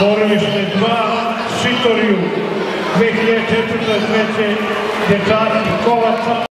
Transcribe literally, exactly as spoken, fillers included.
Porodište dva, Šitoriju, dve hiljade četvrte. treće. dečaki Kovača.